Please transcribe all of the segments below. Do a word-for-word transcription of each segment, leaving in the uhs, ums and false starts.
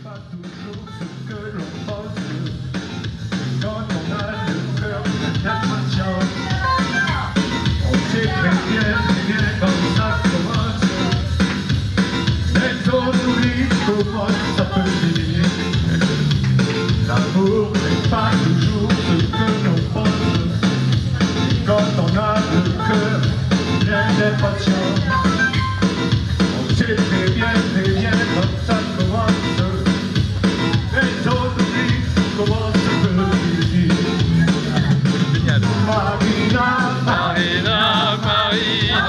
pas toujours ce que l'on pense. Quand on a le cœur plein d'impatience, on sait très bien, très bien quand ça commence. Mais on oublie comment ça peut finir. L'amour n'est pas toujours ce que l'on pense. Quand on a le cœur plein d'impatience, on sait très bien, très bien quand ça commence. Mais on oublie comment ça peut finir. Marina, Marina, Marina,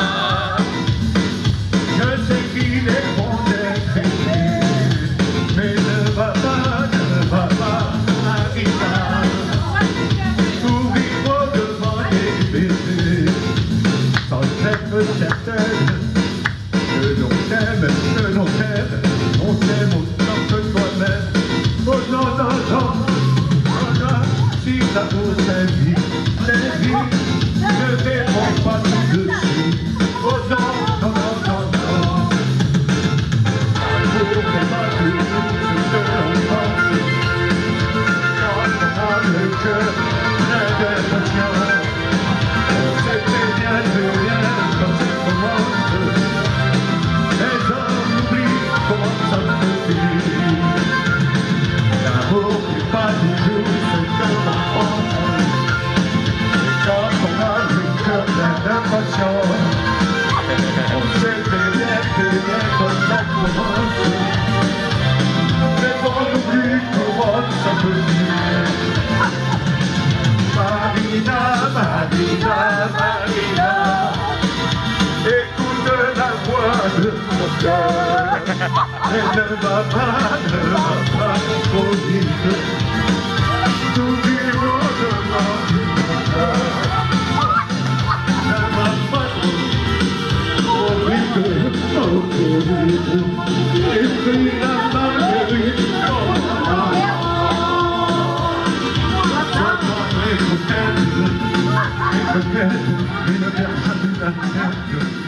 je sais qu'il est bon d'être aimé, mais ne va pas, ne va pas, Marina, pour vivre devant des bébés, sans être certaine que l'on t'aime, que l'on t'aime, on t'aime autant que toi-même. Oh non, non, non, oh non, si l'amour t'invite, t'invite, ne réponds pas tout de suite. Oh non, non, non, non, non. L'amour n'est pas toujours ce que l'on pense. Quand on a le cœur plein d'impatience, on sait très bien, très bien quand ça commence. Mais on oublie comment ça peut finir. L'amour n'est pas toujours ce que l'on pense. Quand on a le cœur plein d'impatience, on sait très bien, très bien quand ça commence. Mais on oublie comment ça peut finir. Marina, Marina, Marina, écoute la voix de mon cœur. Elle ne va pas, ne va pas trop vite. Nous vivons devant du bonheur. Ne va pas trop, trop vite, trop vite. Et puis la marguerite, oh là là. Je prends mes coquettes, mes coquettes, une personne, une tête.